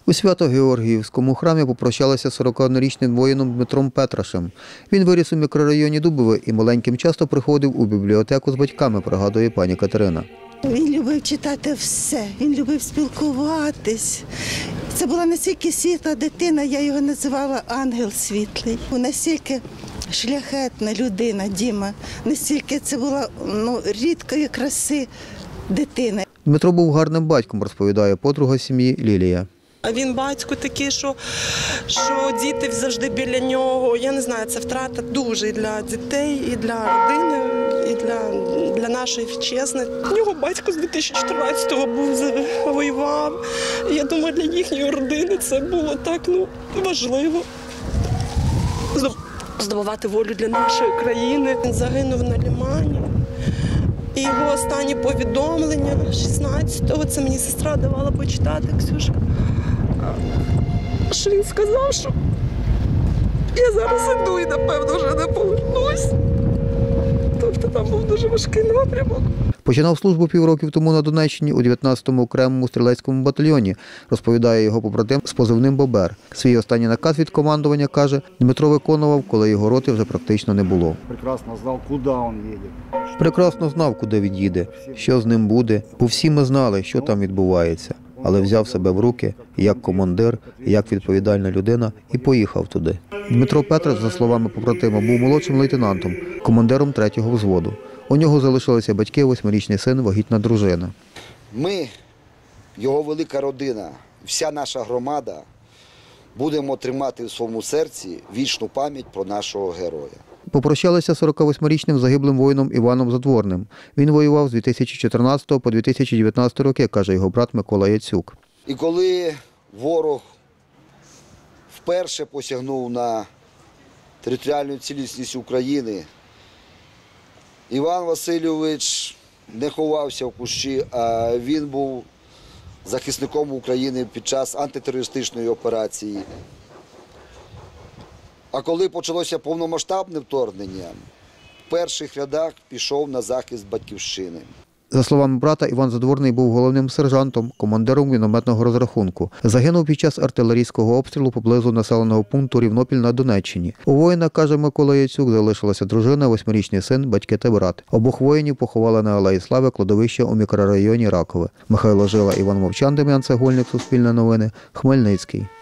У Свято-Георгіївському храмі попрощалися з 41-річним воїном Дмитром Петрашем. Він виріс у мікрорайоні Дубове і маленьким часто приходив у бібліотеку з батьками, пригадує пані Катерина. Він любив читати все, він любив спілкуватись. Це була настільки світла дитина, я його називала ангел світлий. Настільки шляхетна людина, Діма, настільки це була рідкої краси дитина. Дмитро був гарним батьком, розповідає подруга сім'ї Лілія. А він батько такий, що діти завжди біля нього. Я не знаю, це втрата дуже і для дітей, і для родини, і для нашої вітчизни. У нього батько з 2014-го воював. Я думаю, для їхньої родини це було так важливо. Здобувати волю для нашої країни. Він загинув на Лимані. І його останні повідомлення 16-го, це мені сестра давала почитати, Ксюшка, що він сказав, що я зараз іду і, напевно, вже не повернусь. Тобто там був дуже важкий напрямок. Починав службу півроку тому на Донеччині у 19-му окремому стрілецькому батальйоні, розповідає його побратим з позивним «Бобер». Свій останній наказ від командування, каже, Дмитро виконував, коли його роти вже практично не було. Прекрасно знав, куди він їде. Прекрасно знав, куди він їде, що з ним буде, бо всі ми знали, що там відбувається. Але взяв себе в руки, як командир, як відповідальна людина, і поїхав туди. Дмитро Петраш, за словами побратима, був молодшим лейтенантом, командиром 3-го взводу. У нього залишилися батьки, 8-річний син, вагітна дружина. Ми, його велика родина, вся наша громада, будемо тримати в своєму серці вічну пам'ять про нашого героя. Попрощалися з 48-річним загиблим воїном Іваном Задворним. Він воював з 2014 по 2019 роки, каже його брат Микола Яцюк. І коли ворог вперше посягнув на територіальну цілісність України, Іван Васильович не ховався в кущі, а він був захисником України під час антитерористичної операції. А коли почалося повномасштабне вторгнення, в перших рядах пішов на захист батьківщини. За словами брата, Іван Задворний був головним сержантом, командиром мінометного розрахунку. Загинув під час артилерійського обстрілу поблизу населеного пункту Рівнопіль на Донеччині. У воїна, каже Микола Яцюк, залишилася дружина, 8-річний син, батьки та брат. Обох воїнів поховали на Алеї Слави, кладовище у мікрорайоні Ракове. Михайло Жила, Іван Мовчан, Дем'ян Цегольник, Суспільне новини, Хмельницький.